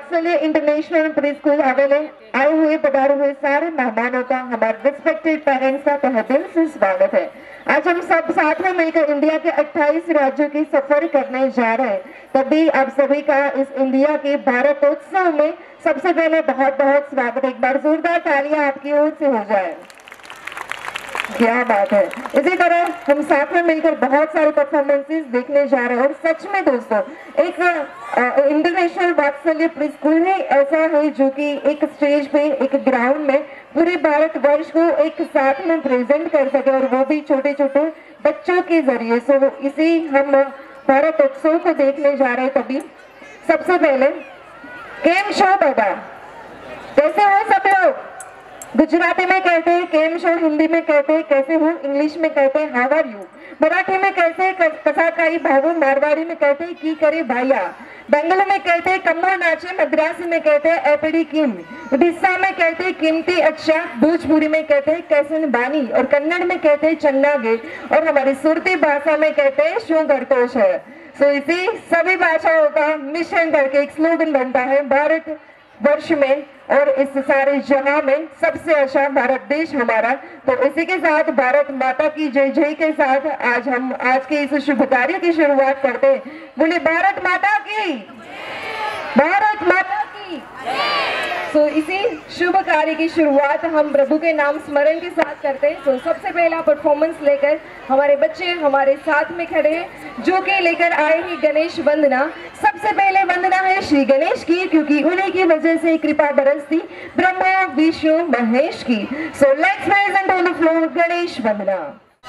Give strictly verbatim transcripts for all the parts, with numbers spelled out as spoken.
वात्सल्य international pre school हवेली आए हुए पधारे हुए सारे मेहमानों का हमारे रिस्पेक्टेड पेरेंट्स का तहे दिल से स्वागत है। आज हम सब साथ में मिलकर इंडिया के अट्ठाईस राज्यों की सफर करने जा रहे हैं, तभी आप सभी का इस इंडिया के भारतोत्सव में सबसे पहले बहुत बहुत स्वागत। एक बार जोरदार तालियां आपकी ओर से हो जाए। क्या बात है। इसी तरह हम साथ में मिलकर बहुत सारे परफॉर्मेंसेस देखने जा रहे हैं और सच में दोस्तों एक इंटरनेशनल वात्सल्य प्री स्कूल ही ऐसा है जो कि एक स्टेज पे एक ग्राउंड में पूरे भारतवर्ष को एक साथ में प्रेजेंट कर सके और वो भी छोटे छोटे बच्चों के जरिए। सो इसी हम भारतोत्सव को देखने जा रहे हैं। तभी सबसे पहले केम शो बाबा, कैसे हो सब लोग? गुजराती में कहते हैं केम शो, हिंदी में कहते हैं कैसे हो, इंग्लिश में कहते हैं हाउ आर यू, मराठी में कहते हैं कसा काई भावो, मारवाड़ी में कहते हैं की करे भाइया, बंगाली में कहते हैं कम्मो नाचे, मद्रासी में कहते हैं एपड़ी किम, उड़ीसा में कहते हैं कीमती अच्छा, भोजपुरी में कहते हैं कैसन बानी और कन्नड़ में कहते हैं चन्नागे और हमारी सुरती भाषा में कहते हैं शो करतोष है। सो इसी सभी भाषाओं का मिश्रण करके एक स्लोगन बनता है भारत वर्ष में और इस सारे जहां में सबसे अच्छा भारत देश हमारा। तो इसी के साथ भारत माता की जय जय के साथ आज हम आज के इस शुभ कार्य की शुरुआत करते हैं। बोले भारत माता की, भारत माता की। तो इसी शुभ कार्य की शुरुआत हम प्रभु के नाम स्मरण के साथ करते हैं। तो सबसे पहला परफॉर्मेंस लेकर हमारे बच्चे हमारे साथ में खड़े हैं जो कि लेकर आए हैं गणेश वंदना। सबसे पहले वंदना है श्री गणेश की, क्योंकि उन्हीं की वजह से कृपा बरसती ब्रह्मा विष्णु महेश की। So let's present on the floor Ganesh Vandana.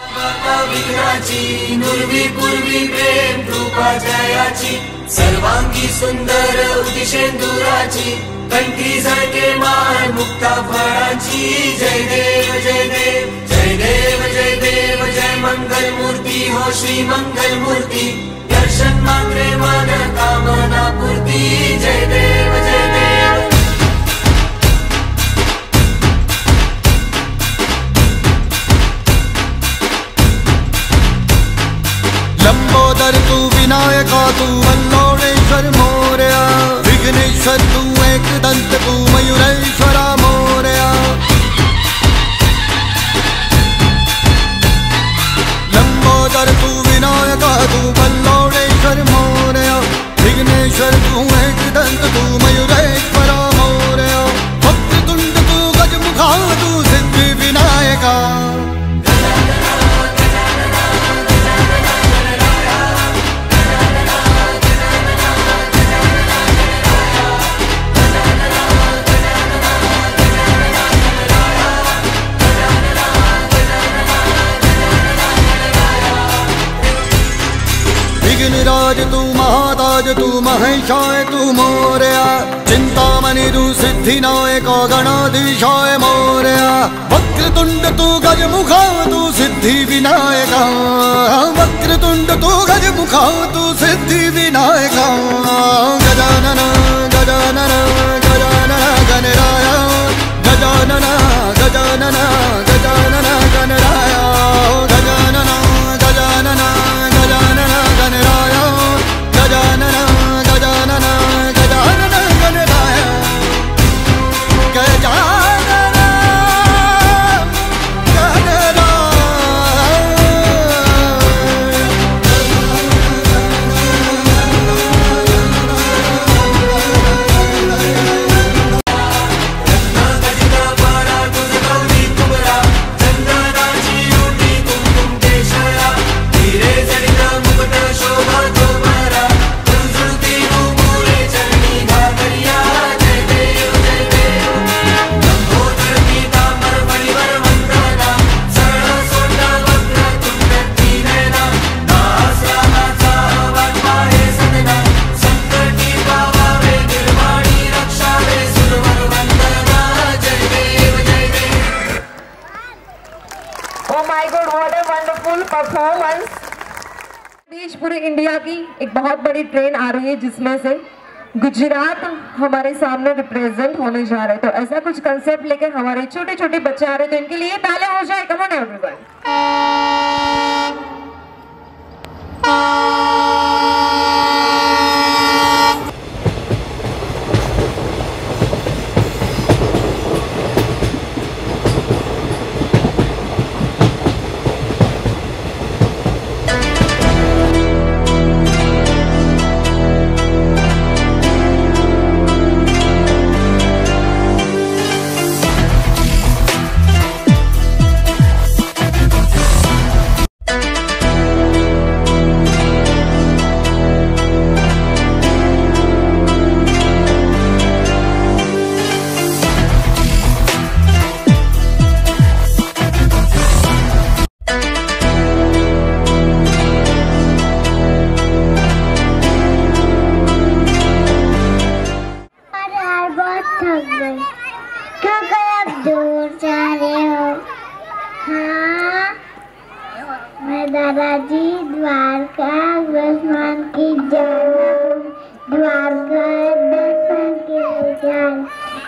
सर्वांगी सुंदर उदिशेंदुराची, कंठी झळके मान मुक्ता फळाची। जय देव जय देव जय देव जय देव जय मंगल मूर्ती हो श्री मंगल मूर्ती, दर्शन मात्रे मन कामना पूर्ती। जय देव जय देव। लंबोदर तू विनायका तू वल्लोळेश्वर मोरया, विघ्नेश्वर तू एक दंत तू मयूरेश्वरा मोरया। लंबोदर तू विनायका तू वल्लोळेश्वर मोरया, विघ्नेश्वर तू एक दंत तू मयूरेश्वरा मोरया। वक्रतुंड तू गजमुखा तू सिद्धि विनायका, विघ्नराज तू महाताज तू महेशाय तू मोरया। चिंतामणि तू सिद्धिनायक गणाधीशाय मोरया। वक्रतुंड तू गजमुखा तू सिद्धि विनायका, वक्रतुंड तू गजमुखा तू सिद्धि विनायका। गजानन गजानन गजानन गणराया, गजानन गजानन गजानन गणराया, गजानन गजानन गजानन गणराया, गजानन गजानन गजानन गणराया, गजानन गणराया। पूरे इंडिया की एक बहुत बड़ी ट्रेन आ रही है जिसमें से गुजरात हमारे सामने रिप्रेजेंट होने जा रहे हैं। तो ऐसा कुछ कंसेप्ट लेकर हमारे छोटे छोटे बच्चे आ रहे हैं, तो इनके लिए तालियां हो जाए। Come on everyone.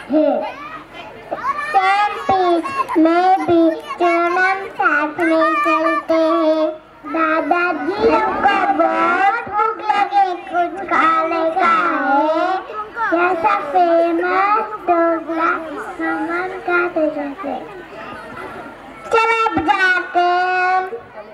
है। सेम पीच में भी चरणन साथ में चलते हैं। दादाजी हमको बहुत भूख लगे, कुछ खाने का है। जैसा फेमस ढोकला हमन खाते जाते। चलो अब जाते हैं।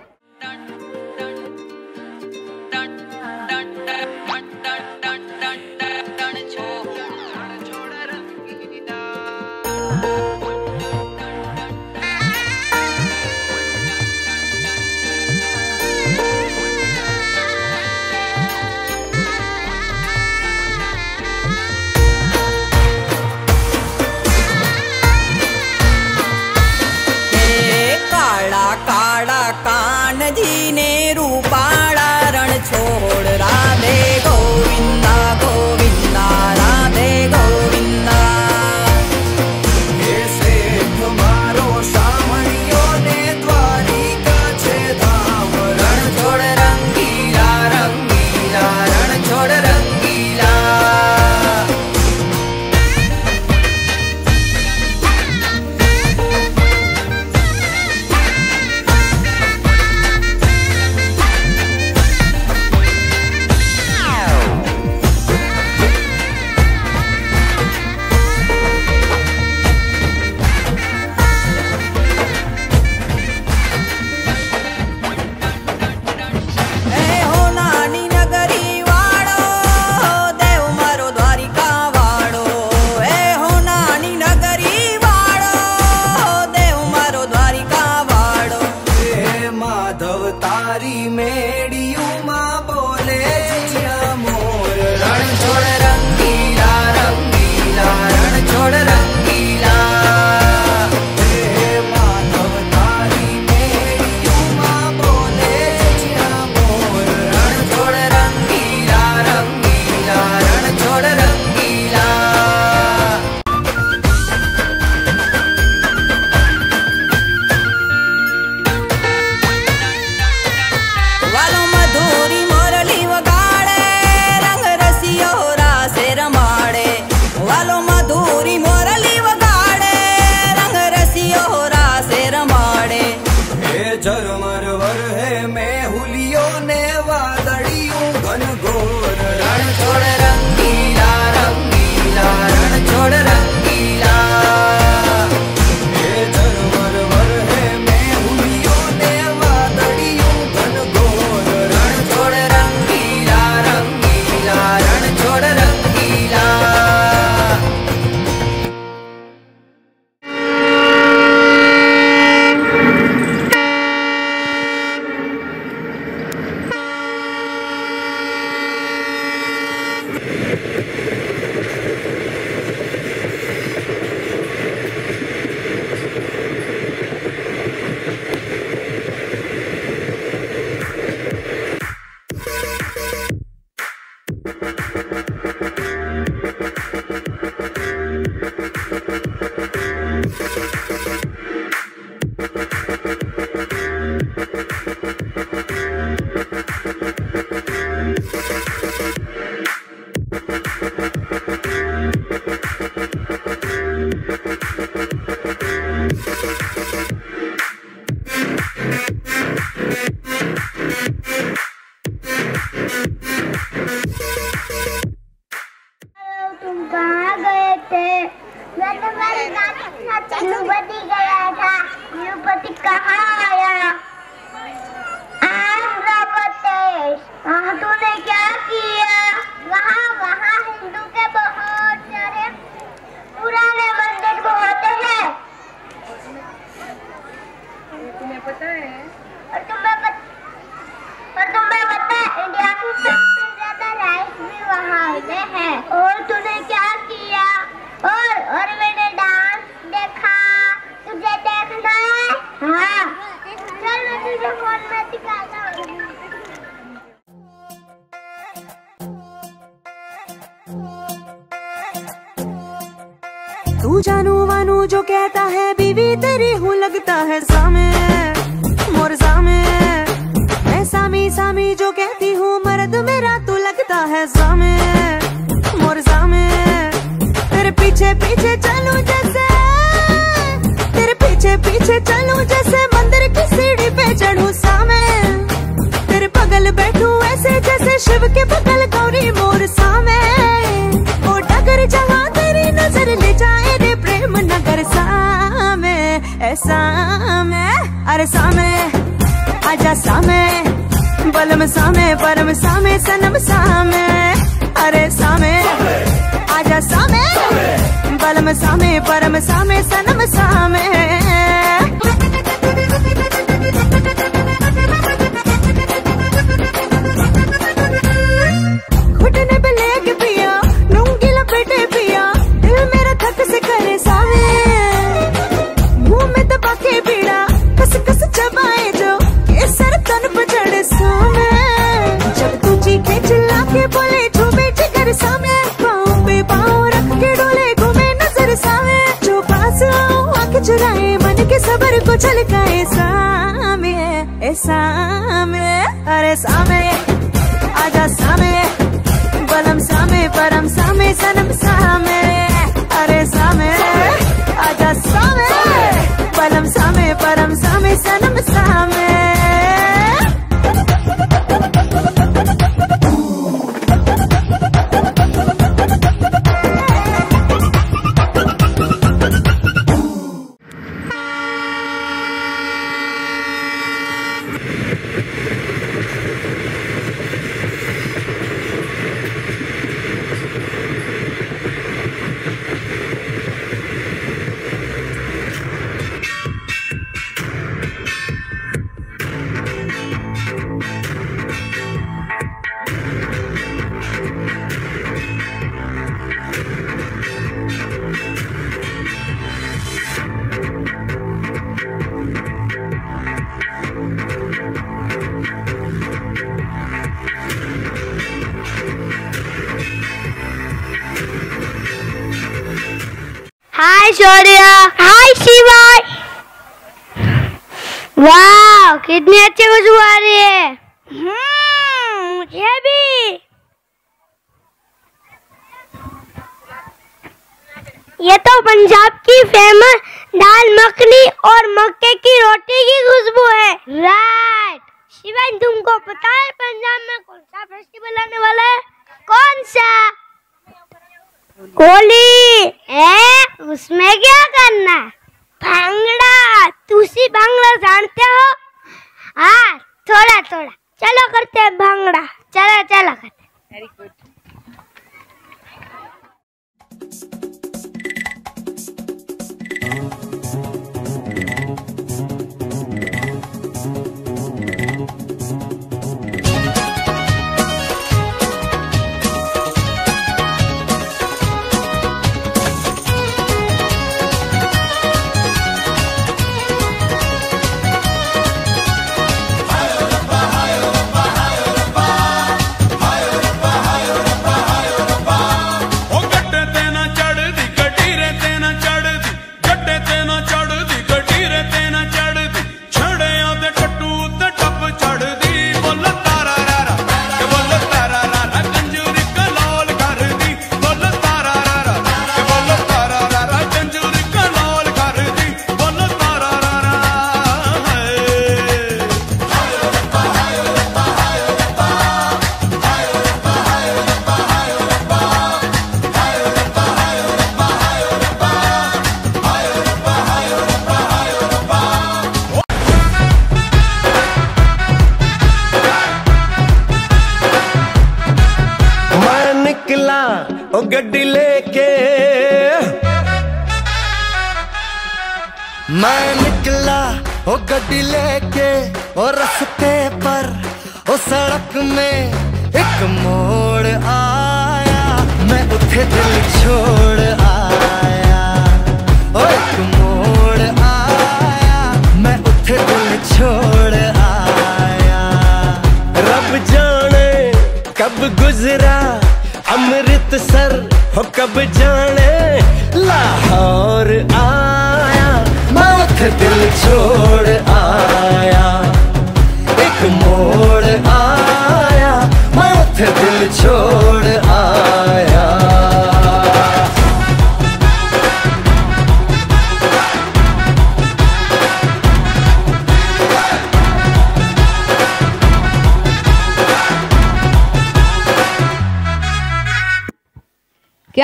तिरुपति गया था। तिरुपति कहाँ आया? आंध्र प्रदेश। वहाँ तूने क्या किया? वहाँ वहाँ हिंदू के बहुत सारे पुराने मंदिर को होते हैं। तुम्हें पता है? और तुम्हें पता और तुम्हें पता है इंडिया की सबसे ज्यादा राइस भी वहाँ होते हैं। और तूने क्या किया? और और मैंने डांस देखा। तुझे देखना है? हाँ, चल मैं तुझे फोन में दिखाता हूँ। तू जानू वानू जो कहता है बीवी तेरी हूँ लगता है सामे मोर सामे। मैं सामी सामी जो कहती हूँ मर्द मेरा तू लगता है सामे मोर सामे। तेरे पीछे पीछे चलूं जैसे, तेरे पीछे पीछे चलूं जैसे मंदिर की सीढ़ी पे चढ़ूं सामे, तेरे बगल बैठूं ऐसे जैसे शिव के बगल गौरी मोर सामे। ओ डगर जहाँ तेरी नजर ले जाए रे प्रेम नगर सामे, ऐसा में अरे सामे आजा सामे, बलम सामे परम सामे सनम सामे, अरे सामे आजा सामे, बलम सामे परम सामे सनम सामे। घुटने पे लेके पिया लूंगी लपेटे पिया, दिल मेरा थक से करे सामे, मुंह में दबा के पीड़ा कस कस चबाए जो केसर तन पे चढ़े सामे, जब तू चीखे चिल्ला के बोले झूमे जिगर सामे, पाँव पे पाँव रख के डोले घूमे नजर सामे, जो पास आओ आँख चुराए मन के सबर को छलकाए सामे, ए सामे अरे सामे आजा सामे, बलम सामे परम सामे सनम सामे, अरे सामे आजा सामे, बलम सामे परम सामे सनम सामे। हाय शौर्या। हाय शिवा। वाह कितनी अच्छी खुशबू आ रही है। हम्म मुझे भी। ये तो पंजाब की फेमस दाल मखनी और मक्के की रोटी की खुशबू है। राइट। शिवान तुमको पता है पंजाब में कौन सा फेस्टिवल आने वाला है? कौन सा? होली। ए उसमें क्या करना? भांगड़ा। तुसी भांगड़ा जानते हो? हाँ थोड़ा थोड़ा। चलो करते हैं भांगड़ा। चलो चलो करते। Very good. ओ गड्डी लेके मैं निकला ओ गड्डी लेके ओ रास्ते पर ओ सड़क में एक मोड़ आया, मैं उठे दिल छोड़ आया। ओ एक मोड़ आया, मैं उठे दिल छोड़ आया। रब जाने कब गुजरा अमृतसर हो, कब जाने लाहौर आया, मैं उठे दिल छोड़ आया। एक मोड़ आया, मैं उठे दिल छोड़ आया।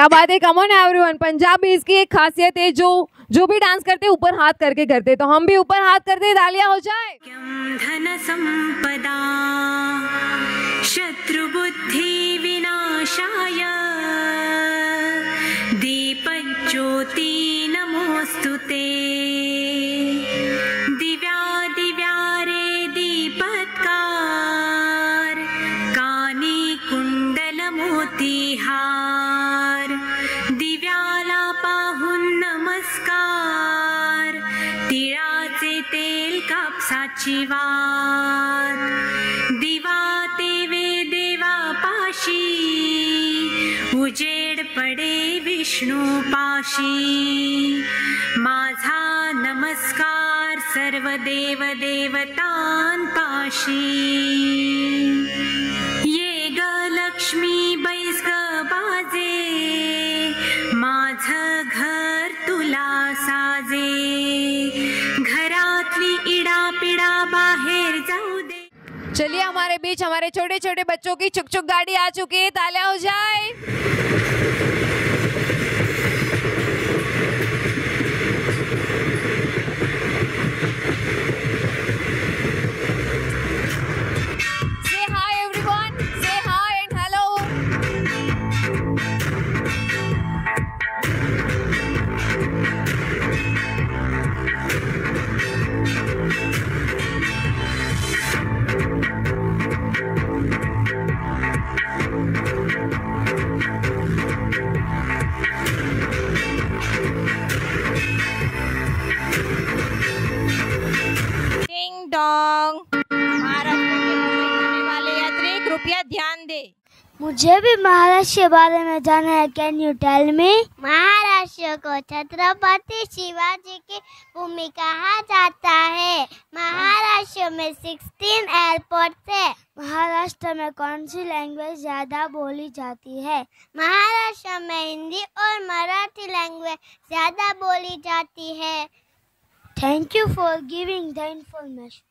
क्या बात है, कम ऑन एवरीवन। पंजाब में इसकी एक खासियत है, जो जो भी डांस करते हैं ऊपर हाथ करके करते, तो हम भी ऊपर हाथ करते, तालियां हो जाए। धन संपदा शत्रु बुद्धि विनाशाय दीपज्योति नमोस्तुते दिव्या दिव्या रे दीपत्कार कानी कुंडल मोतीहार दिव्याला पाहून नमस्कार तिळाचे तेल कापसाची वात दिवा तेवे देवा पाशी उजेड पडे विष्णू पाशी माझा नमस्कार सर्व देव देवतां पाशी ये ग लक्ष्मी बैस ग बाजे माझं घर तुला साजे घरातली इडा पिडा बाहेर जाऊ दे। चलिए हमारे बीच हमारे छोटे छोटे बच्चों की चुक चुक गाड़ी आ चुकी है, तालियां हो जाए। Say hi everyone, say hi and hello. Ding dong, Maharashtra के मुंबई जाने वाले यात्री कृपया ध्यान दे। मुझे भी महाराष्ट्र के बारे में जाना है, can you tell me? Maharashtra को छत्रपति शिवाजी की भूमि कहा जाता है। महाराष्ट्र में सोलह एयरपोर्ट है। महाराष्ट्र में कौन सी लैंग्वेज ज्यादा बोली जाती है? महाराष्ट्र में हिंदी और मराठी लैंग्वेज ज्यादा बोली जाती है। Thank you for giving the information.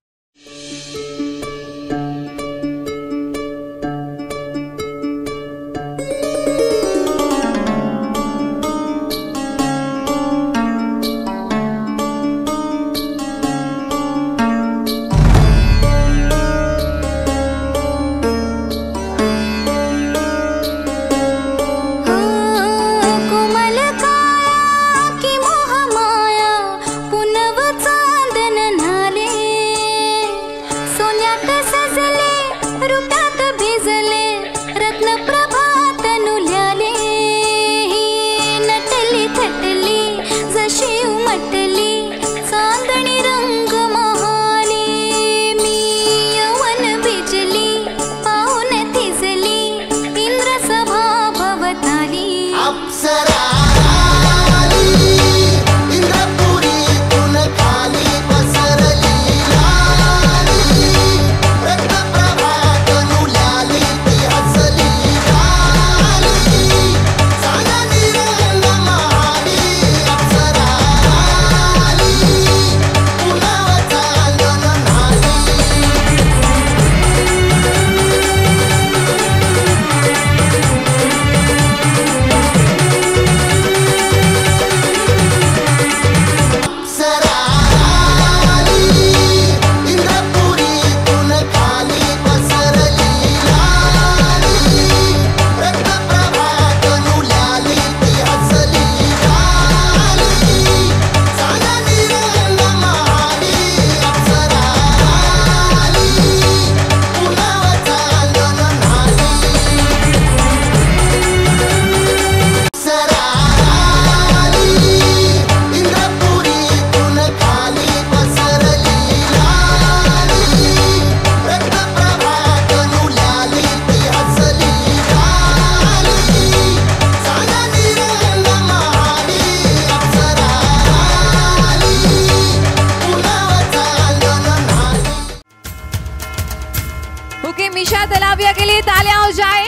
Misha Talaviya के लिए तालियां हो जाए,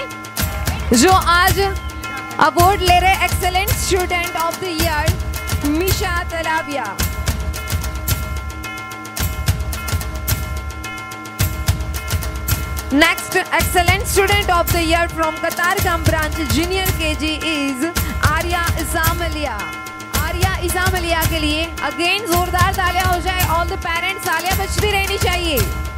जो आज अवार्ड ले रहे excellent student of the year Misha Talaviya. Next excellent student of the year from Qatargam branch junior K G is Arya Isamalia. Arya Isamalia के लिए again जोरदार तालियां हो जाए. All the parents तालियां बजती रहनी चाहिए.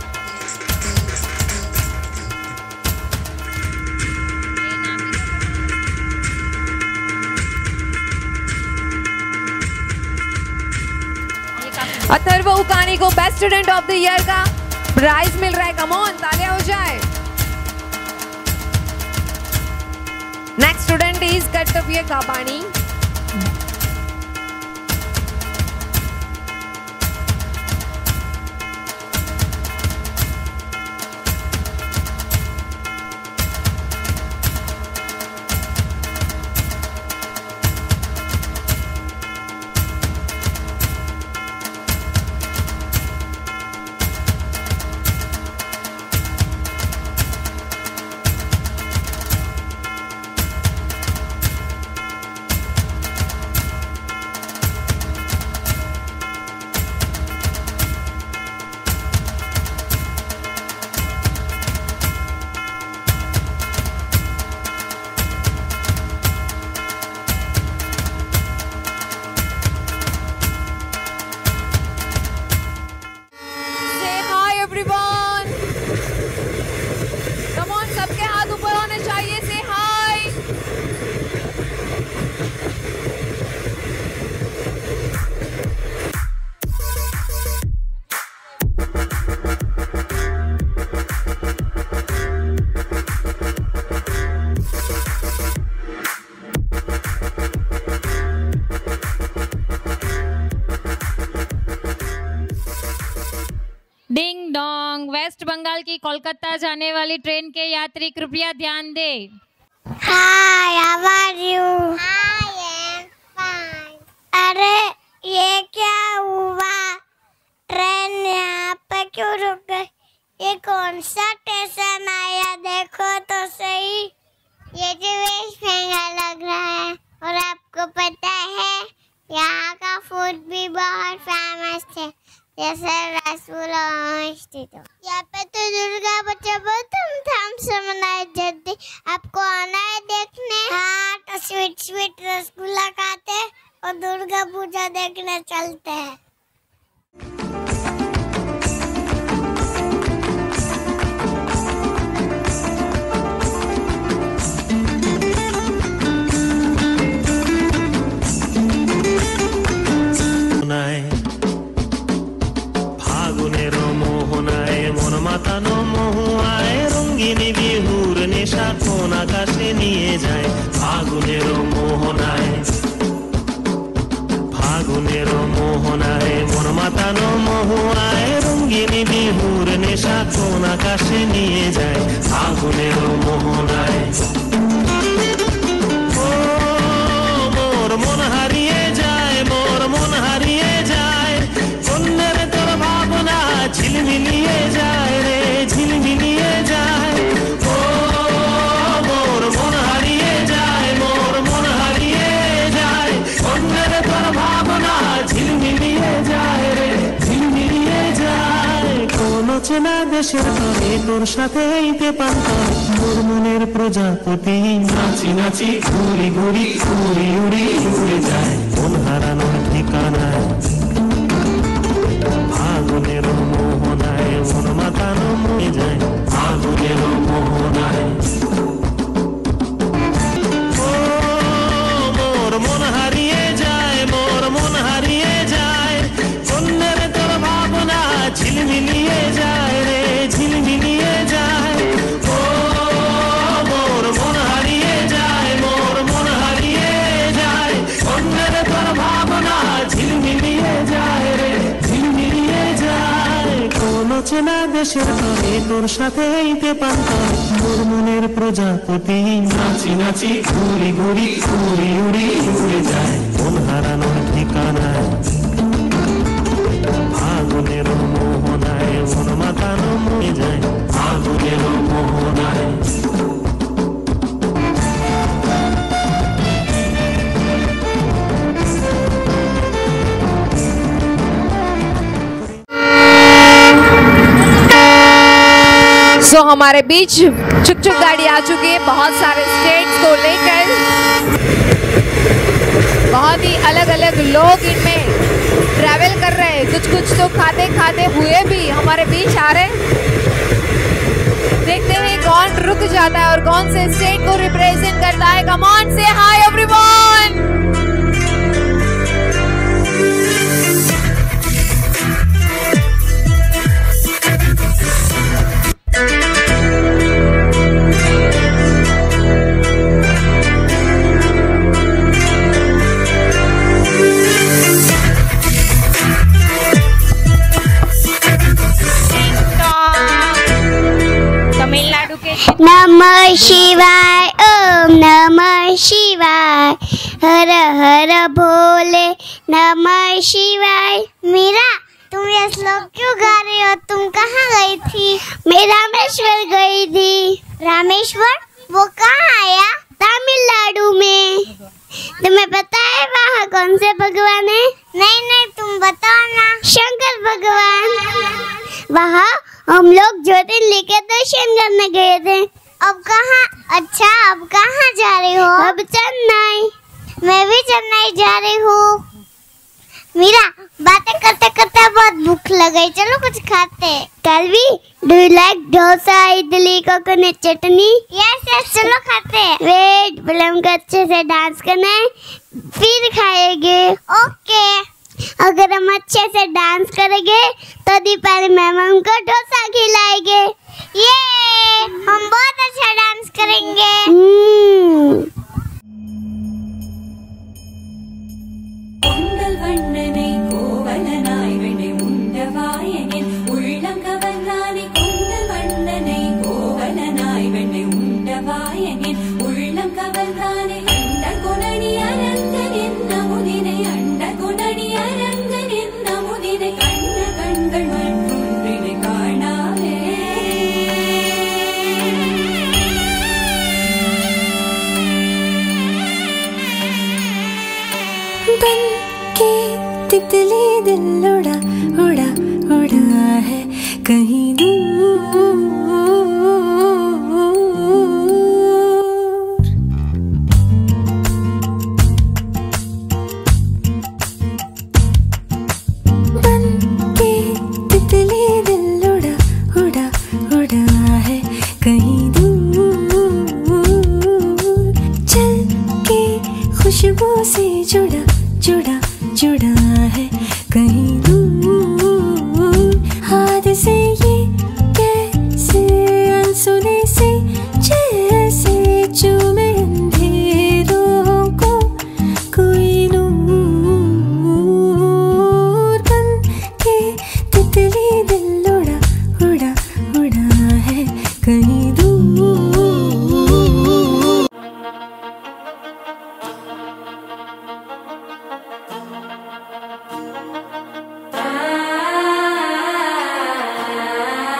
अथर्व उकानी को best student of the year का प्राइज मिल रहा है. कम ऑन तालियां हो जाए. Next student is Kartavya Kabani. Ding dong. West Bengal की कोलकाता जाने वाली ट्रेन के यात्री कृपया ध्यान दें. Hi, how are you? I am fine. अरे ये क्या हुआ? ट्रेन यहाँ पे क्यों रुक गई? ये कौन सा स्टेशन आया? देखो तो सही. ये जो वेस्ट बंगाल लग रहा है. और आपको पता है यहाँ का फूड भी बहुत फेमस है, जैसे रसगुल्ला. यहाँ पे तो दुर्गा पूजा बहुत धूमधाम से मनाई जाती. आपको आना है देखने? हाँ, तो स्वीट स्वीट रसगुल्ला खाते और दुर्गा पूजा देखने चलते हैं. মাতানো মহুয়ায় রঙ্গিনী বিহুর নেশা কোন আকাশে নিয়ে যায়. ফাগুনের মোহনায় ফাগুনের মোহনায় মন মাতানো মহুয়ায় রঙ্গিনী বিহুর নেশা কোন আকাশে নিয়ে যায়. ফাগুনের মোহনায় ও মোর মন হারিয়ে যায়, মোর মন হারিয়ে যায়. কন্যের তোর ভাবনা ঝিলমিলিয়ে যায় রে, ঝিলমিলিয়ে যায়. ও মোর মন হারিয়ে যায়, মোর মন হারিয়ে যায়. কন্যের তোর ভাবনা ঝিলমিলিয়ে যায় রে, ঝিলমিলিয়ে যায়. কোন চেনা দেশের তরে তোর সাথে এইতে পান্তাম. তোর মনের প্রজাপতি নাচি নাচি ঘুরি ঘুরি উড়ি উড়ি উড়ে যায়. মন হারানোর ঠিকানায় ফাগুনের মোহনায় মন মাতানো মরে যায়. ফাগুনের মোহনায় ও মোর মন হারিয়ে যায়, মোর মন হারিয়ে যায়. কন্যের তোর ভাবনা ঝিলমিলিয়ে যায় রে, ঝিলমিলিয়ে যায়. ও মোর মন হারিয়ে যায়, মোর মন হারিয়ে যায়. কন্যের তোর ভাবনা ঝিলমিলিয়ে যায় রে, ঝিলমিলিয়ে যায়. কোন চেনা দেশের তরে তোর সাথে এইতে পান্তাম. তোর মনের প্রজাপতি নাচি নাচি ঘুরি ঘুরি উড়ি উড়ি উড়ে যায়. মন হারানোর ঠিকানায় ফাগুনের মোহনায় মন মাতানো মরে যায়. ফাগুনের মোহনায় सो so, हमारे बीच चुक चुक गाड़ी आ चुकी है बहुत सारे स्टेट्स को लेकर। बहुत ही अलग अलग लोग इनमें ट्रैवल कर रहे हैं, कुछ कुछ तो खाते खाते हुए भी हमारे बीच आ रहे हैं। देखते हैं कौन रुक जाता है और कौन से स्टेट को रिप्रेजेंट करता है। कम ऑन से हाय एवरीवन। तमिलनाडु के नमः शिवाय, ओम नमः शिवाय, हर हर भोले नमः शिवाय। मीरा, तुम ये श्लोक क्यों गा रही हो? तुम कहाँ गई थी? मैं रामेश्वर गई थी। रामेश्वर? वो कहाँ आया? तमिलनाडु में। तुम्हें पता है वहाँ कौन से भगवान है? नहीं नहीं, तुम बताओ ना। शंकर भगवान। वहाँ हम लोग ज्योतिर्लिंग के दर्शन करने गए थे। अब कहाँ? अच्छा, अब कहाँ जा रही हो? अब चेन्नई। मैं भी चेन्नई जा रही हूँ। मीरा, बातें करते करते बहुत भूख लग गई, चलो कुछ खाते हैं। Kalvi, do you like dosa, idli, coconut chutney? Yes yes, चलो खाते हैं। वेट, पहले हमको अच्छे से डांस करना है, फिर खाएंगे। ओके। अगर हम अच्छे से डांस करेंगे तो दीपाली मैम हमको डोसा खिलाएंगे। ये हम बहुत अच्छा डांस करेंगे। பொங்கல் வண்ணனை கோவலனாய் வெண்ணை உண்டவாயனின் உள்ளம் கவர்ந்தானே. பொங்கல் வண்ணனை கோவலனாய் வெண்ணை உண்டவாயனின் உள்ளம் கவர்ந்தானே. அண்ட குணனி அரங்கன் என்ன முதினை, அண்ட குணனி அரங்கன் என்ன முதினை, கண்ட கண்கள் மற்றொன்றினை காணாவே. बन के तितली दिल उड़ा उड़ा उड़ा है कहीं दूर। बन के तितली दिल उड़ा उड़ा उड़ा है कहीं दूर। चल के खुशबू से जुड़ा जुड़ा जुड़ा है कहीं दूर। हाथ से ये कैसे अनसुने से जैसे चूमे अंधेरों को कोई नूर। बन के तितली दिल उड़ा उड़ा उड़ा है कहीं दूर। आ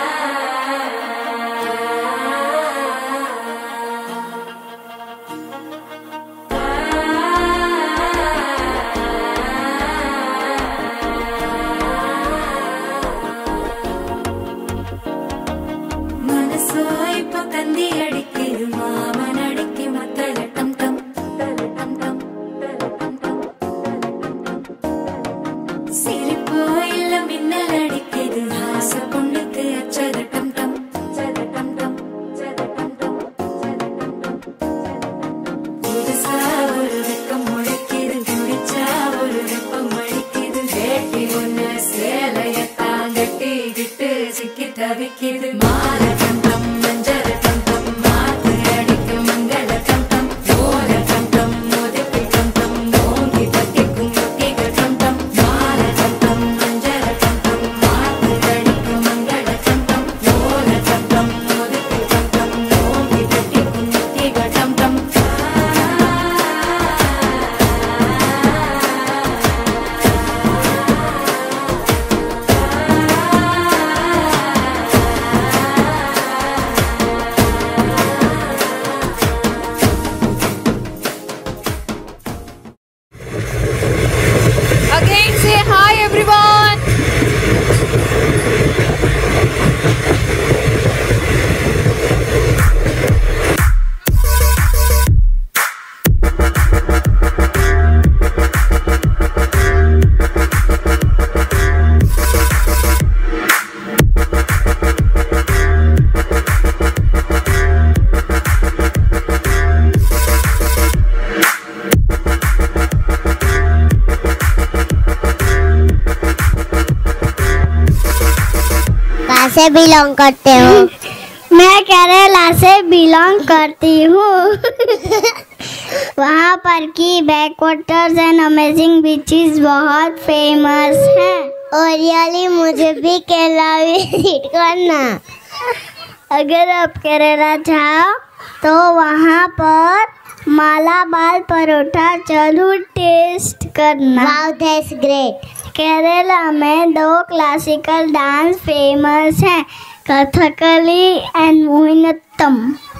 से बिलोंग करते हो? मैं केरला से बिलोंग करती हूँ। वहाँ पर की बैकवाटर्स एंड अमेजिंग बीचेस बहुत फेमस हैं। और रियली मुझे भी केरला विजिट करना। अगर आप केरला जाओ तो वहाँ पर मालाबार परोठा जरूर टेस्ट करना। Wow, that's great. केरला में दो क्लासिकल डांस फेमस हैं, कथकली एंड मोहिनीअट्टम।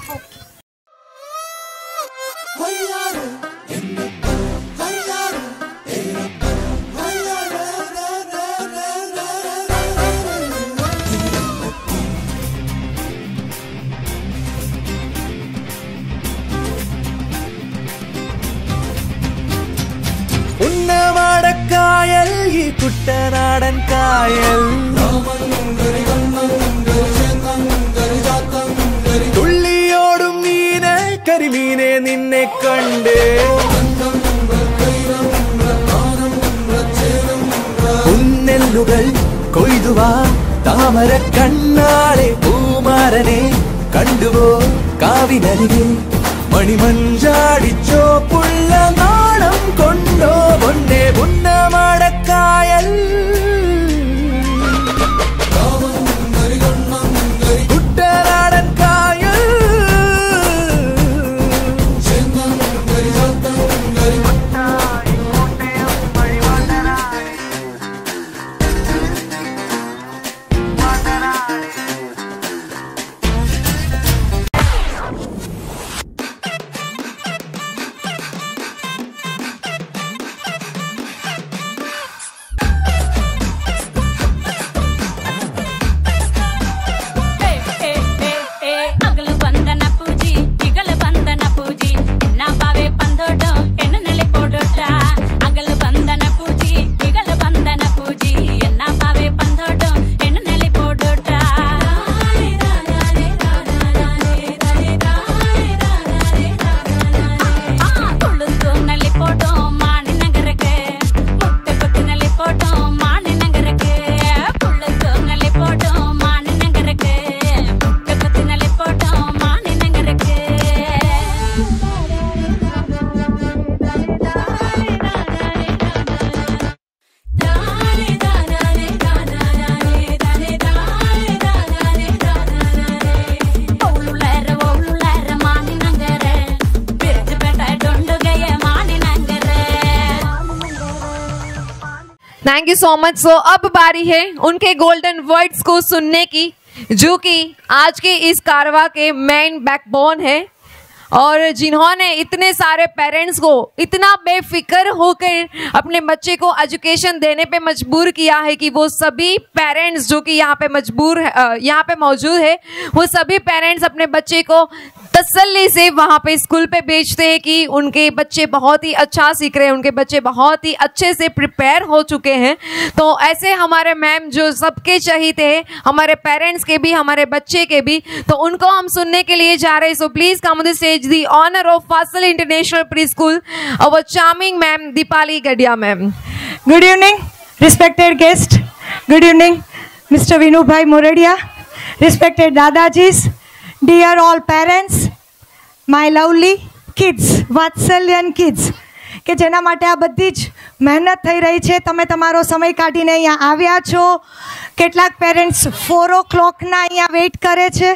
ഉന്നമടക്കായൽ ഈ കുട്ടനാടൻ കായൽ തുള്ളിയോടും മീനെ കരിമീനെ നിന്നെ കണ്ടേ ഉന്നെല്ലുകൾ കൊയ്തുവാ താമര കണ്ണാളെ പൂമാരനെ കണ്ടുവോ കാവിനരികെ മണിമഞ്ചാടിച്ചോ പുള്ള നാണം കൊണ്ടോ പൊന്നെ പുന്നമടക്കായൽ കുട്ടനാടൻ കായൽ thank you so much. So अब बारी है उनके गोल्डन वर्ड्स को सुनने की, जो कि आज के इस कारवा के मेन बैकबोन है और जिन्होंने इतने सारे पेरेंट्स को इतना बेफिक्र होकर अपने बच्चे को एजुकेशन देने पे मजबूर किया है कि वो सभी पेरेंट्स जो कि यहाँ पे मजबूर यहाँ पे मौजूद है, वो सभी पेरेंट्स अपने बच्चे को तसल्ली से वहाँ पे स्कूल पे भेजते हैं कि उनके बच्चे बहुत ही अच्छा सीख रहे हैं, उनके बच्चे बहुत ही अच्छे से प्रिपेयर हो चुके हैं। तो ऐसे हमारे मैम जो सबके चहीते हैं, हमारे पेरेंट्स के भी, हमारे बच्चे के भी, तो उनको हम सुनने के लिए जा रहे हैं। So please come on the stage the honour of Fasal international pre school, our charming ma'am Deepali Gadiya ma'am. Good evening respected guest, good evening mister Vinu bhai Moradiya, respected दादाजीज, dear all parents, my lovely kids, વાત્સલ્યન kids કે જેના માટે આ બધી જ મહેનત થઈ રહી છે, તમે તમારો સમય કાઢીને અહીંયા આવ્યા છો। કેટલાક પેરેન્ટ્સ ફોર ઓ ક્લોકના અહીંયા વેઇટ કરે છે,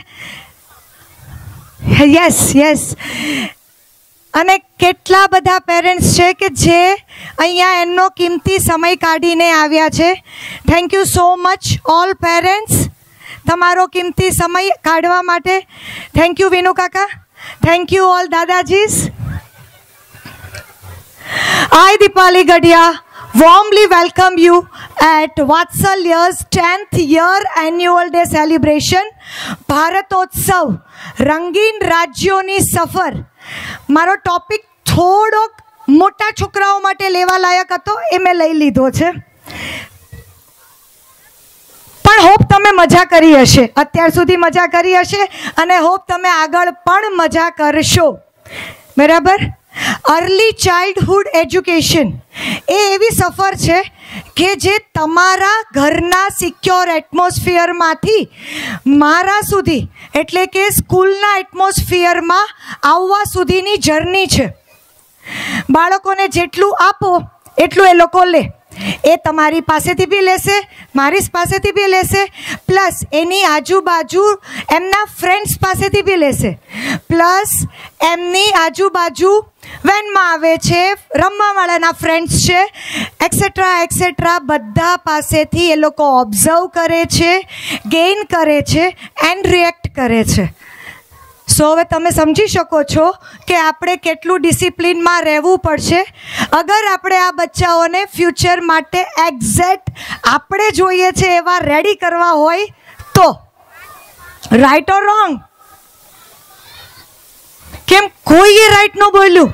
યસ યસ, અને કેટલા બધા પેરેન્ટ્સ છે કે જે અહીંયા એમનો કિંમતી સમય કાઢીને આવ્યા છે। Thank you so much all parents, તમારો કિંમતી સમય કાઢવા માટે। થેન્ક યુ વિનુ કાકા, થેન્ક યુ ઓલ દાદાજીસ। I Dipali Gadia warmly welcome you at Vatsalya's tenth year annual day celebration Bharatotsav રંગીન રાજ્યોની સફર। મારો ટોપિક થોડોક મોટા છોકરાઓ માટે લેવા લાયક હતો, એ મેં લઈ લીધો છે, પણ હોપ તમે મજા કરી હશે, અત્યાર સુધી મજા કરી હશે અને હોપ તમે આગળ પણ મજા કરશો, બરાબર। અર્લી ચાઇલ્ડહુડ એજ્યુકેશન એ એવી સફર છે કે જે તમારા ઘરના સિક્યોર એટમોસ્ફિયરમાંથી મારા સુધી એટલે કે સ્કૂલના એટમોસ્ફિયરમાં આવવા સુધીની જર્ની છે. બાળકોને જેટલું આપો એટલું એ લોકો લે. એ તમારી પાસેથી બી લેશે, મારી પાસેથી બી લેશે, પ્લસ એની આજુબાજુ એમના ફ્રેન્ડ્સ પાસેથી બી લેશે, પ્લસ એમની આજુબાજુ વેનમાં આવે છે, રમવાવાળાના ફ્રેન્ડ્સ છે, એક્સેટ્રા એક્સેટ્રા બધા પાસેથી એ લોકો ઓબ્ઝર્વ કરે છે, ગેઇન કરે છે એન્ડ રિએક્ટ કરે છે. સો હવે તમે સમજી શકો છો કે આપણે કેટલું ડિસિપ્લિનમાં રહેવું પડશે અગર આપણે આ બચ્ચાઓને ફ્યુચર માટે એક્ઝેક્ટ આપણે જોઈએ છે એવા રેડી કરવા હોય તો. Right or wrong? કેમ કોઈએ રાઈટ ન બોલ્યું?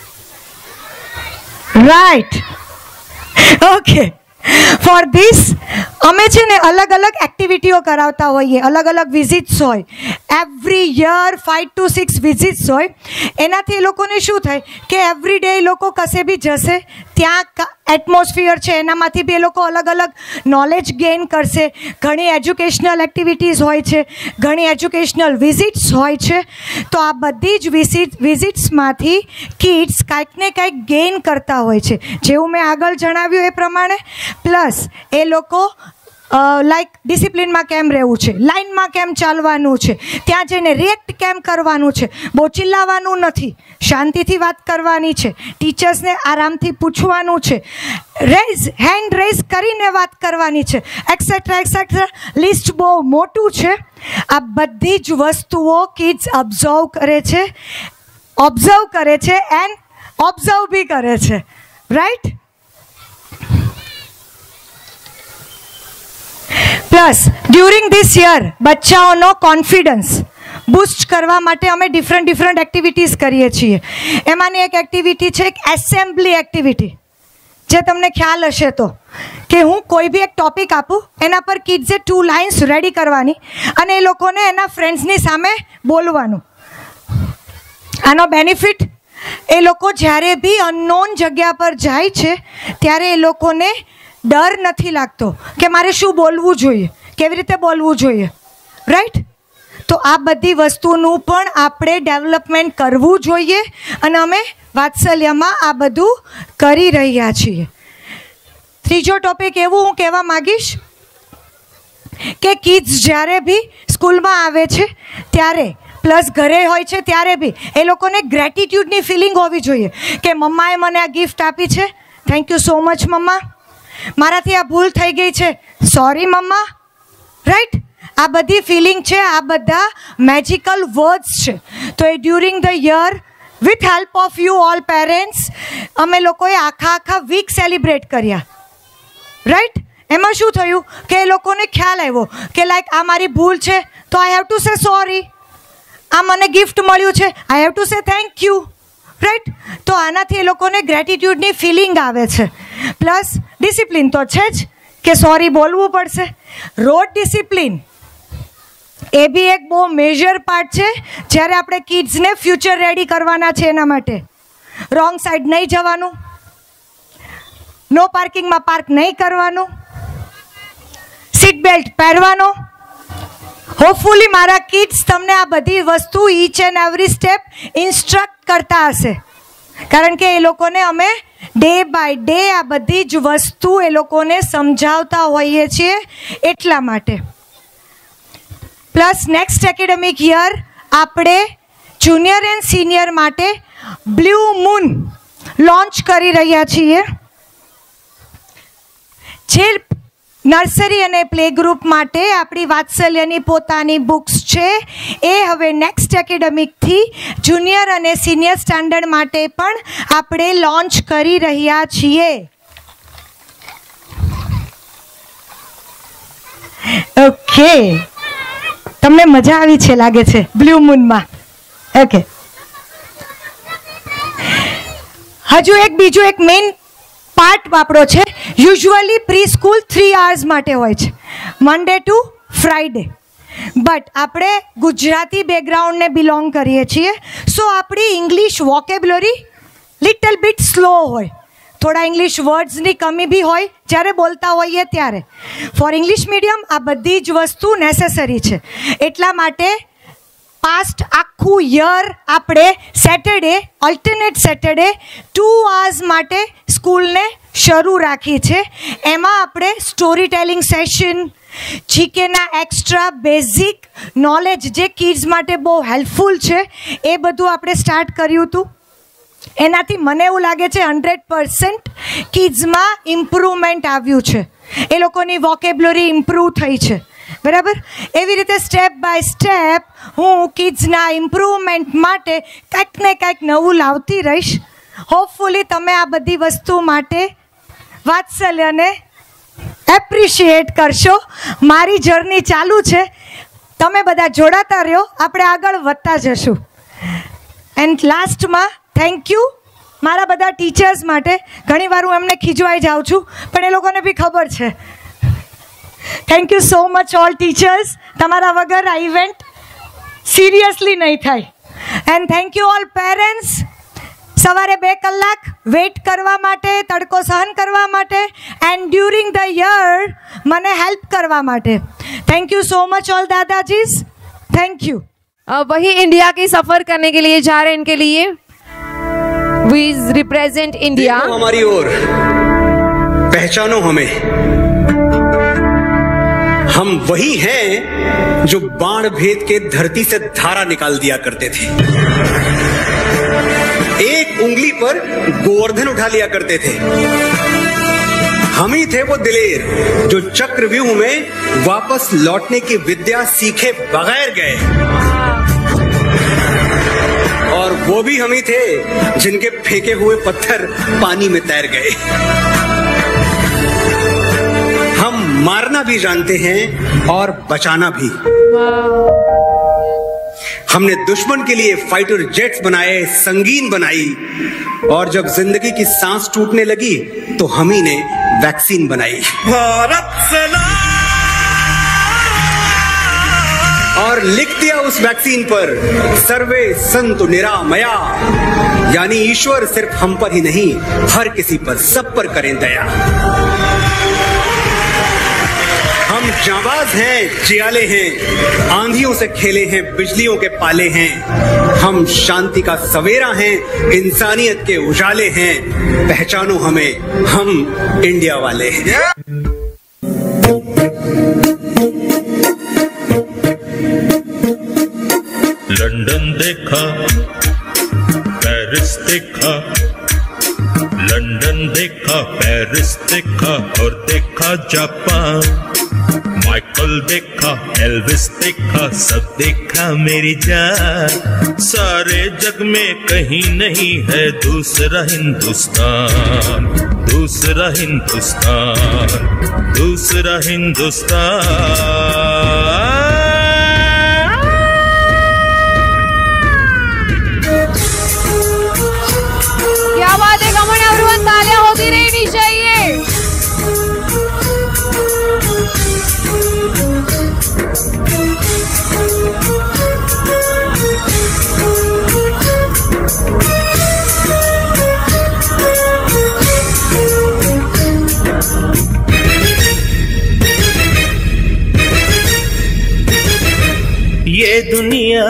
રાઈટ. ઓકે. ફોર ધીસ અમે છે ને અલગ અલગ એક્ટિવિટીઓ કરાવતા હોઈએ, અલગ અલગ વિઝિટ્સ હોય, every year five to six visits હોય. એનાથી એ લોકોને શું થાય કે એવરી ડે એ લોકો કશે બી જશે, ત્યાં એટમોસ્ફિયર છે એનામાંથી બી એ લોકો અલગ અલગ નોલેજ ગેઇન કરશે. ઘણી એજ્યુકેશનલ એક્ટિવિટીઝ હોય છે, ઘણી એજ્યુકેશનલ વિઝિટ્સ હોય છે. તો આ બધી જ વિઝિટ વિઝિટ્સમાંથી કિડ્સ કાંઈક ને કાંઈક ગેઇન કરતા હોય છે, જેવું મેં આગળ જણાવ્યું એ પ્રમાણે. પ્લસ એ લોકો લાઈક ડિસિપ્લિનમાં કેમ રહેવું છે, લાઇનમાં કેમ ચાલવાનું છે, ત્યાં જઈને રિએક્ટ કેમ કરવાનું છે, બહુ ચિલ્લાવાનું નથી, શાંતિથી વાત કરવાની છે, ટીચર્સને આરામથી પૂછવાનું છે, રેઝ હેન્ડ રેઝ કરીને વાત કરવાની છે, એક્સેટ્રા એક્સેટ્રા. લિસ્ટ બહુ મોટું છે. આ બધી જ વસ્તુઓ કિડ્સ ઓબ્ઝર્વ કરે છે, ઓબ્ઝર્વ કરે છે એન્ડ ઓબ્ઝર્વ બી કરે છે. Right? Plus during this year બચ્ચાઓનો કોન્ફિડન્સ બૂસ્ટ કરવા માટે અમે ડિફરન્ટ ડિફરન્ટ એક્ટિવિટીઝ કરીએ છીએ. એમાંની એક એક્ટિવિટી છે એક એસેમ્બલી એક્ટિવિટી, જે તમને ખ્યાલ હશે તો કે હું કોઈ બી એક ટોપિક આપું, એના પર કિડ્સે ટુ લાઇન્સ રેડી કરવાની અને એ લોકોને એના ફ્રેન્ડ્સની સામે બોલવાનું. આનો બેનિફિટ, એ લોકો જ્યારે બી અનનોન જગ્યા પર જાય છે ત્યારે એ લોકોને ડર નથી લાગતો કે મારે શું બોલવું જોઈએ, કેવી રીતે બોલવું જોઈએ. રાઈટ? તો આ બધી વસ્તુનું પણ આપણે ડેવલપમેન્ટ કરવું જોઈએ અને અમે વાત્સલ્યમાં આ બધું કરી રહ્યા છીએ. ત્રીજો ટોપિક એવું હું કહેવા માગીશ કે કિડ્સ જ્યારે બી સ્કૂલમાં આવે છે ત્યારે પ્લસ ઘરે હોય છે ત્યારે બી એ લોકોને ગ્રેટિટ્યૂડની ફિલિંગ હોવી જોઈએ કે મમ્માએ મને આ ગિફ્ટ આપી છે, થેન્ક યુ સો મચ મમ્મા. મારાથી આ ભૂલ થઈ ગઈ છે, સોરી મમ્મા. રાઈટ? આ બધી ફિલિંગ છે, આ બધા મેજિકલ વર્ડ્સ છે. તો એ during the year with help of you all parents અમે લોકોએ આખા આખા વીક સેલિબ્રેટ કર્યા. રાઈટ? એમાં શું થયું કે એ લોકોને ખ્યાલ આવ્યો કે લાઈક આ મારી ભૂલ છે તો I have to say sorry, આ મને ગિફ્ટ મળ્યું છે I have to say thank you. Right? તો આનાથી એ લોકોને ગ્રેટિટ્યૂડની ફિલિંગ આવે છે. પ્લસ ડિસિપ્લિન તો છે જ કે સોરી બોલવું પડશે. રોડ ડિસિપ્લિન એ બી એક બહુ મેજર પાર્ટ છે જ્યારે આપણે કિડ્સને ફ્યુચર રેડી કરવાના છે. એના માટે રોંગ સાઈડ નહીં જવાનું, નો પાર્કિંગમાં પાર્ક નહીં કરવાનું, સીટ બેલ્ટ પહેરવાનો. હોપફુલી મારા કિડ્સ તમને આ બધી વસ્તુ each and every step instruct કરતા હશે, કારણ કે એ લોકોને અમે ડે બાય ડે આ બધી જ વસ્તુ એ લોકોને સમજાવતા હોઈએ છીએ એટલા માટે. પ્લસ નેક્સ્ટ એકેડેમિક યર આપણે જુનિયર એન્ડ સિનિયર માટે બ્લુ મૂન લોન્ચ કરી રહ્યા છીએ, જે નર્સરી અને પ્લે ગ્રુપ માટે આપણી વાત્સલ્યની પોતાની બુક્સ છે. એ હવે નેક્સ્ટ એકેડેમિકથી જુનિયર અને સિનિયર સ્ટાન્ડર્ડ માટે પણ આપણે લોન્ચ કરી રહ્યા છીએ. ઓકે, તમને મજા આવી છે લાગે છે બ્લુ મૂનમાં. ઓકે, હજુ એક બીજું એક મેઇન પાર્ટ આપણો છે. Usually pre school three hours માટે હોય છે, મંડે ટુ ફ્રાઈડે. બટ આપણે ગુજરાતી બેકગ્રાઉન્ડને બિલોંગ કરીએ છીએ, સો આપણી English vocabulary little bit slow હોય. થોડા ઇંગ્લિશ વર્ડ્સની કમી બી હોય જ્યારે બોલતા હોઈએ ત્યારે. ફોર ઇંગ્લિશ મીડિયમ આ બધી જ વસ્તુ નેસેસરી છે. એટલા માટે પાસ્ટ આખું યર આપણે Saturday alternate Saturday two hours માટે સ્કૂલને શરૂ રાખી છે. એમાં આપણે સ્ટોરી ટેલિંગ સેશન, જીકેના એક્સ્ટ્રા બેઝિક નોલેજ જે કિડ્સ માટે બહુ હેલ્પફુલ છે એ બધું આપણે સ્ટાર્ટ કર્યું હતું. એનાથી મને એવું લાગે છે હંડ્રેડ પર્સન્ટ કિડ્સમાં ઇમ્પ્રુવમેન્ટ આવ્યું છે. એ લોકોની વોકેબ્યુલરી ઇમ્પ્રૂવ થઈ છે. બરાબર. એવી રીતે સ્ટેપ બાય સ્ટેપ હું કિડ્સના ઇમ્પ્રુવમેન્ટ માટે કંઈક ને કંઈક નવું લાવતી રહીશ. હોપફુલી તમે આ બધી વસ્તુ માટે વાત્સલ્યને એપ્રિશિએટ કરશો. મારી જર્ની ચાલુ છે, તમે બધા જોડાતા રહ્યો, આપણે આગળ વધતા જશું. એન્ડ લાસ્ટમાં થેન્ક યુ મારા બધા ટીચર્સ માટે. ઘણીવાર હું એમને ખીજવાઈ જાઉં છું પણ એ લોકોને બી ખબર છે. Thank you so much all teachers. તમારા વગર આ ઇવેન્ટ સિરિયસલી નહીં થાય. And thank you all parents. સવારે બે કલાક વેઇટ કરવા માટે, તડકો સહન કરવા માટે એન્ડ ડ્યુરિંગ ધ યર મને હેલ્પ કરવા માટે. Thank you so much all दादाजीज. Thank you. वही इंडिया की सफर करने के लिए जा रहे हैं. इनके लिए वी रिप्रेजेंट इंडिया. हमारी ओर पहचानो हमें. हम वही हैं जो बाण भेद के धरती से धारा निकाल दिया करते थे. एक उंगली पर गोवर्धन उठा लिया करते थे. हम ही थे वो दिलेर जो चक्रव्यूह में वापस लौटने की विद्या सीखे बगैर गए. और वो भी हम ही थे जिनके फेंके हुए पत्थर पानी में तैर गए. हम मारना भी जानते हैं और बचाना भी. हमने दुश्मन के लिए फाइटर जेट्स बनाए, संगीन बनाई. और जब जिंदगी की सांस टूटने लगी तो हम ही ने वैक्सीन बनाई. भारत से और लिख दिया उस वैक्सीन पर सर्वे संतु निरामया. यानी ईश्वर सिर्फ हम पर ही नहीं, हर किसी पर, सब पर करें दया. हम जाबाज हैं, जियाले हैं, आंधियों से खेले हैं, बिजलियों के पाले हैं. हम शांति का सवेरा हैं, इंसानियत के उजाले हैं. पहचानो हमें, हम इंडिया वाले हैं. लंदन देखा, पेरिस देखा, लंदन देखा, पेरिस देखा और देखा जापान. माइकल देखा, एल्विस देखा, सब देखा मेरी जान. सारे जग में कहीं नहीं है दूसरा हिंदुस्तान, दूसरा हिंदुस्तान, दूसरा हिंदुस्तान. क्या बात है. कम ऑन एवरीवन, तालियां होती रहनी चाहिए. ये दुनिया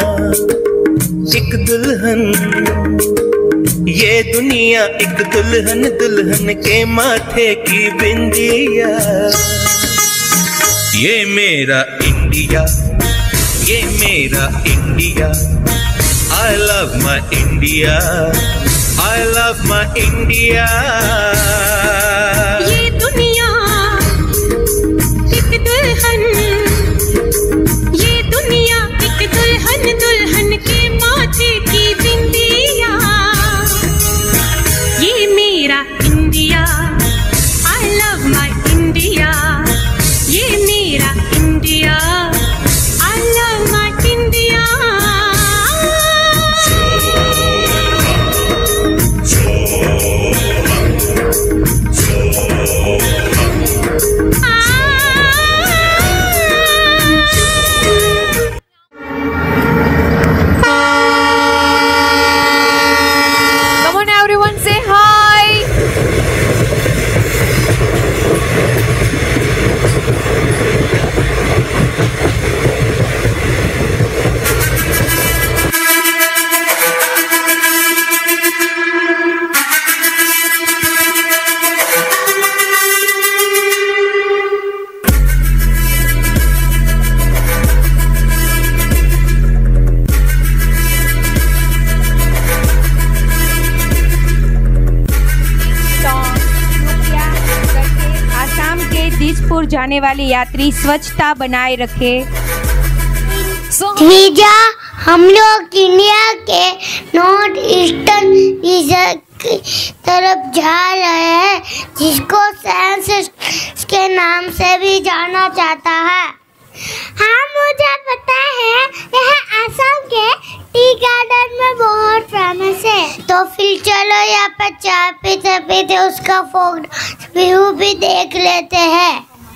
एक दुल्हन, ये दुनिया एक दुल्हन, दुल्हन के माथे की बिंदिया. ये मेरा इंडिया, ये मेरा India. I love my India, I love my India. ये दुनिया एक दुल्हन, ये दुनिया एक दुल्हन, दुल्हन के माथे की बिंदिया. ये मेरा India, I love my India. ये मेरा India, I love my India. Come on everyone, say hi. Bijpur जाने वाले यात्री स्वच्छता बनाए रखे। भैया हम लोग इंडिया के नॉर्थ ईस्टर्न रीजन की तरफ जा रहे हैं, जिसको साइंस के नाम से भी जाना जाता है। हाँ मुझे पता है, यह असम के टी गार्डन में बहुत फेमस है। तो फिर चलो यहाँ पर चाय पीते पीते उसका फोक व्यू भी देख लेते हैं।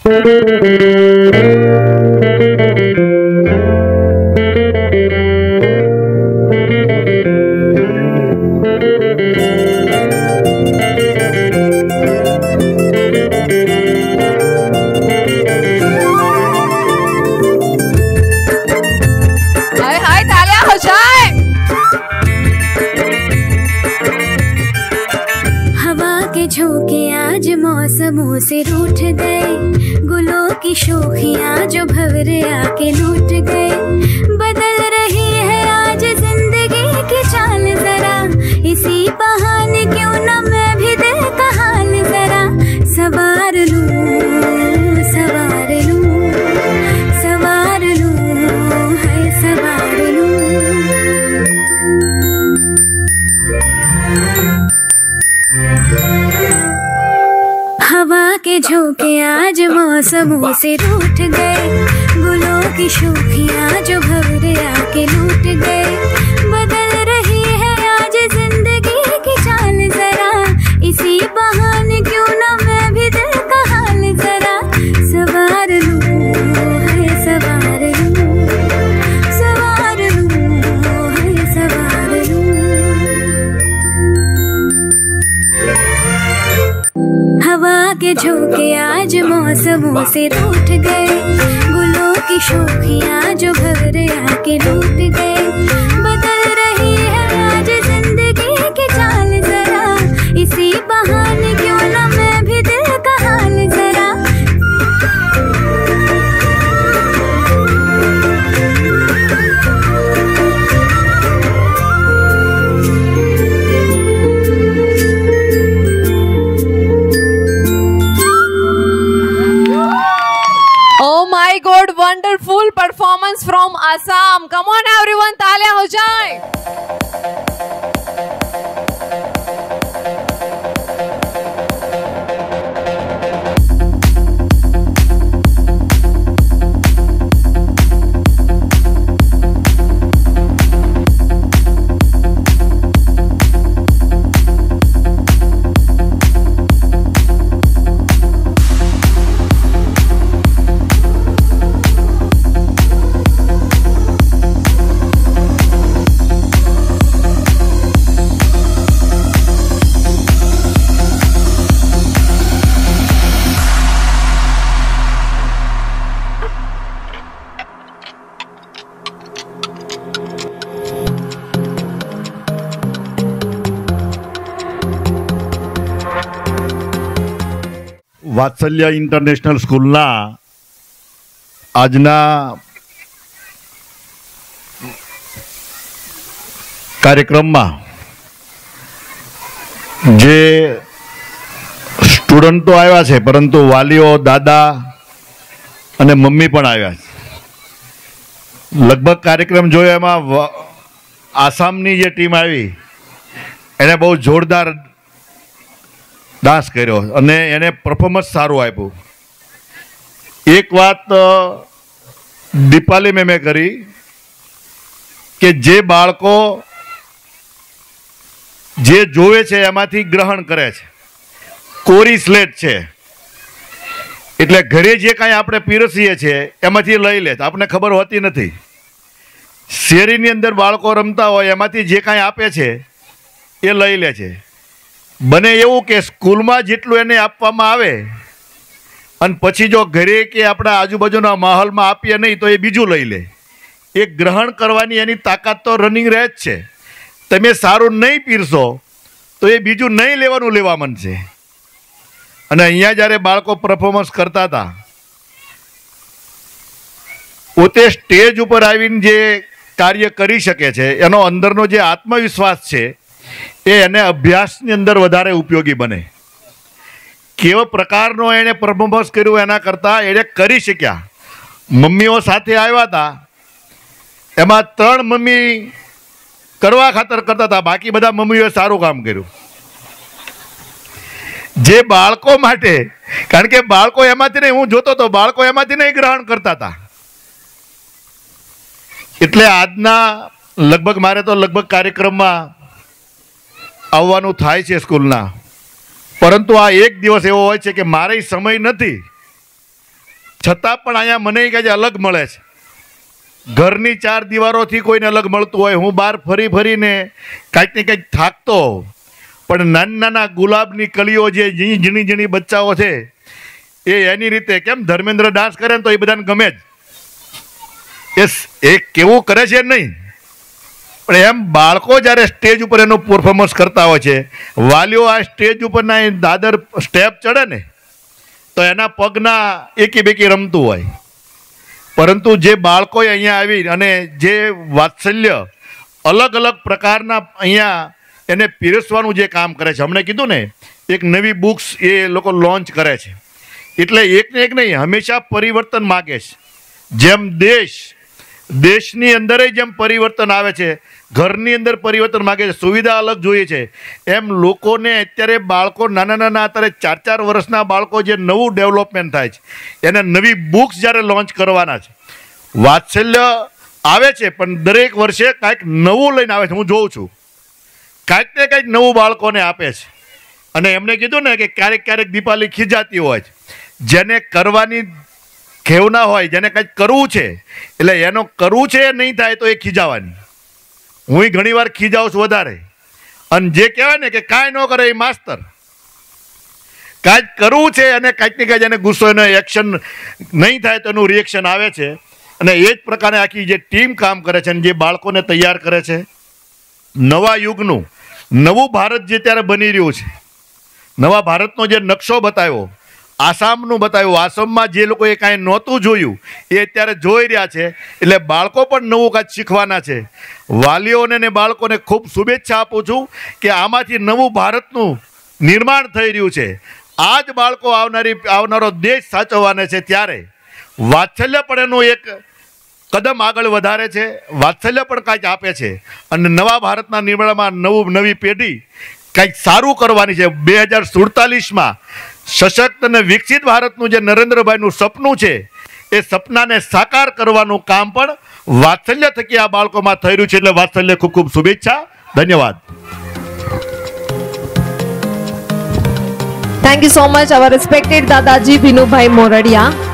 मौसमों से रूठ गए, गुलों की शोखियाँ जो भंवरे आके लूट गए। बदल रही है आज जिंदगी की चाल जरा, इसी बहाने क्यों ना मैं भी दिल का हाल जरा सवार लूं, सवार लूं, सवार लूं, है सवार लूं। हवा के झोंके आज मौसमों से रूठ गए, गुलों की शोखियाँ जो भंवरे आके लूट गए। बदल रही है आज जिंदगी की चाल जरा, इसी बहाने क्यों ना मैं भी दिल का हाल जरा सवार लूं, है सवार लूं, सवार लूं, है सवार लूं। हवा के झोंके आज मौसमों से रूठ गए, गुलों की शोखियाँ जो भंवरे आके लूट गए। बदल रही है आज जिंदगी की चाल जरा, इसी बहाने क्यों ना मैं भी दिल का हाल जरा। Oh my God, wonderful performance from Assam. Come on everyone, तालियां हो जाएं। વાત્સલ્ય ઇન્ટરનેશનલ સ્કૂલના આજના કાર્યક્રમમાં જે સ્ટુડન્ટો આવ્યા છે, પરંતુ વાલીઓ, દાદા અને મમ્મી પણ આવ્યા છે. લગભગ કાર્યક્રમ જોયો એમાં આસામની જે ટીમ આવી એણે બહુ જોરદાર डांस કર્યો અને એને પરફોર્મન્સ સારું આપ્યું. એક વાત દીપાલી મેમે કરી કે જે બાળકો જે જોવે છે એમાંથી ગ્રહણ કરે છે, કોરી સ્લેટ છે, એટલે ઘરે જે કાંઈ આપણે પીરસીએ છીએ એમાંથી લઈ લે છે, આપણને ખબર હોતી નથી. શેરીની અંદર બાળકો રમતા હોય એમાંથી જે કાંઈ આપે છે એ લઈ લે છે. બને એવું કે સ્કૂલમાં જેટલું એને આપવામાં આવે અને પછી જો ઘરે કે આપણા આજુબાજુના માહોલમાં આપીએ નહીં તો એ બીજું લઈ લે. એ ગ્રહણ કરવાની એની તાકાત તો રનિંગ રહે જ છે. તમે સારું નહીં પીરશો તો એ બીજું નહીં લેવાનું લેવા માંડશે. અને અહીંયા જ્યારે બાળકો પરફોર્મન્સ કરતા હતા, પોતે સ્ટેજ ઉપર આવીને જે કાર્ય કરી શકે છે એનો અંદરનો જે આત્મવિશ્વાસ છે એ એને અભ્યાસની અંદર વધારે ઉપયોગી બને. કેવો પ્રકારનો એણે પરફોર્મન્સ કર્યું એના કરતાં એણે કરી શક્યા. મમ્મીઓ સાથે આવ્યા હતા, એમાં ત્રણ મમ્મી કરવા ખાતર કરતા હતા, બાકી બધા મમ્મીઓએ સારું કામ કર્યું. જે બાળકો માટે, કારણ કે બાળકો એમાંથી નહીં, હું જોતો હતો બાળકો એમાંથી નહીં ગ્રહણ કરતા હતા. એટલે આજના લગભગ મારે તો લગભગ કાર્યક્રમમાં આવવાનું થાય છે સ્કૂલના, પરંતુ આ એક દિવસ એવો હોય છે કે મારે સમય નથી, છતાં પણ અહીંયા મને કંઈ અલગ મળે છે. ઘરની ચાર દિવારોથી કોઈને અલગ મળતું હોય, હું બહાર ફરી ફરીને કાંઈક ને કંઈક થાકતો, પણ નાના નાના ગુલાબની કળીઓ જે ઝીણી ઝીણી ઝીણી બચ્ચાઓ છે એ એની રીતે, કેમ ધર્મેન્દ્ર ડાન્સ કરે ને તો એ બધાને ગમે જ, એ એ કેવું કરે છે નહીં, પણ એમ બાળકો જ્યારે સ્ટેજ ઉપર એનું પરફોર્મન્સ કરતા હોય છે, વાલીઓ આ સ્ટેજ ઉપરના એ દાદર સ્ટેપ ચડે ને તો એના પગના એકી બેકી રમતું હોય. પરંતુ જે બાળકોએ અહીંયા આવી અને જે વાત્સલ્ય અલગ અલગ પ્રકારના અહીંયા એને પીરસવાનું જે કામ કરે છે, હમણાં કીધું ને એક નવી બુક્સ એ લોકો લોન્ચ કરે છે, એટલે એક ને એક નહીં, હંમેશા પરિવર્તન માગે છે. જેમ દેશ દેશની અંદર જેમ પરિવર્તન આવે છે, ઘરની અંદર પરિવર્તન માગે છે, સુવિધા અલગ જોઈએ છે, એમ લોકોને અત્યારે બાળકો નાના નાના અત્યારે ચાર ચાર વર્ષના બાળકો જે નવું ડેવલપમેન્ટ થાય છે, એને નવી બુક્સ જ્યારે લોન્ચ કરવાના છે. વાત્સલ્ય આવે છે પણ દરેક વર્ષે કાંઈક નવું લઈને આવે છે. હું જોઉં છું કાંઈક ને કાંઈક નવું બાળકોને આપે છે. અને એમણે કીધું ને કે ક્યારેક ક્યારેક દીપાલી ખીજાતી હોય છે, જેને કરવાની ખેવના હોય, જેને કંઈક કરવું છે એટલે એનો કરવું છે એ નહીં થાય તો એ ખીજાવાની. હું ઘણી વાર ખીજાઉં છું વધારે, અને જે કહેવાય ને કે કાંઈ ન કરે એ માસ્તર. કાંઈક કરવું છે અને કાંઈક ને કાંઈક એને ગુસ્સો, એનો એક્શન નહીં થાય તો એનું રિએક્શન આવે છે. અને એ જ પ્રકારે આખી જે ટીમ કામ કરે છે અને જે બાળકોને તૈયાર કરે છે, નવા યુગનું નવું ભારત જે ત્યારે બની રહ્યું છે, નવા ભારતનો જે નકશો બતાવ્યો, આસામનું બતાવ્યું, આસામમાં જે લોકોએ કાંઈ નહોતું જોયું એ અત્યારે જોઈ રહ્યા છે. એટલે બાળકો પણ નવું કાંઈક શીખવાના છે. વાલીઓને ને બાળકોને ખૂબ શુભેચ્છા આપું છું કે આમાંથી નવું ભારતનું નિર્માણ થઈ રહ્યું છે. આ જ બાળકો આવનારી આવનારો દેશ સાચવવાને છે, ત્યારે વાત્સલ્ય પણ એનું એક કદમ આગળ વધારે છે, વાત્સલ્ય પણ કાંઈક આપે છે. અને નવા ભારતના નિર્માણમાં નવું નવી પેઢી કંઈક સારું કરવાની છે. બે હજાર સુડતાલીસમાં સશક્ત અને વિકસિત ભારતનું જે નરેન્દ્રભાઈનું સપનું છે, એ સપનાને સાકાર કરવાનું કામ પણ વાત્સલ્ય થકી આ બાળકોમાં થઈ રહ્યું છે. એટલે વાત્સલ્ય ખૂબ ખૂબ શુભેચ્છા. ધન્યવાદ. Thank you so much, our respected Dadaji Vinubhai Moradia.